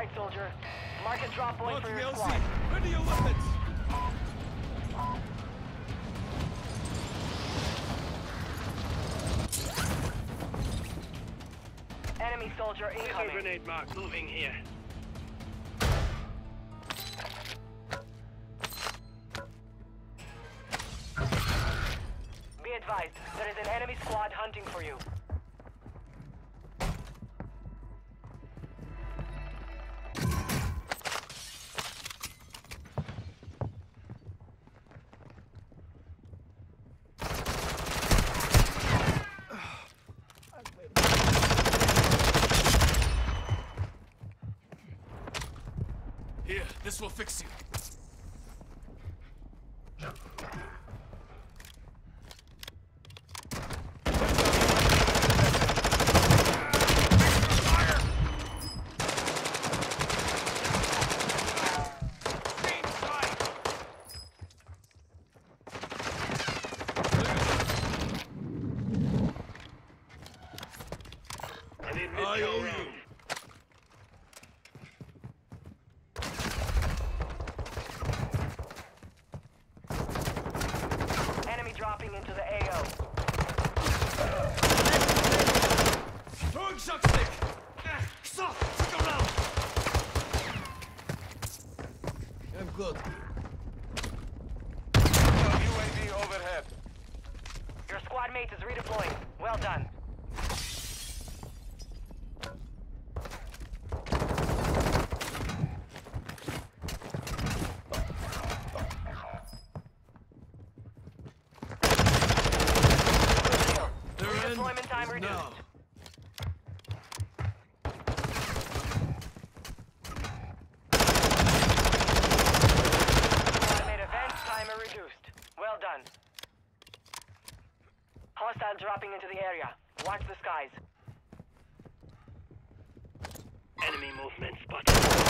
right, soldier. Mark a drop point for your LZ, squad. ready your weapons! Enemy soldier incoming. Grenade mark moving here. Be advised, there is an enemy squad hunting for you. Here, this will fix you. I owe you. Enemy dropping into the AO. Throwing shock stick! Soft! Took him out! I'm good. UAV overhead. Your squad mate is redeploying. Well done. Redeployment time reduced. Now. Squad mate event timer reduced. Well done. Hostile dropping into the area. Watch the skies. Enemy movement spotted.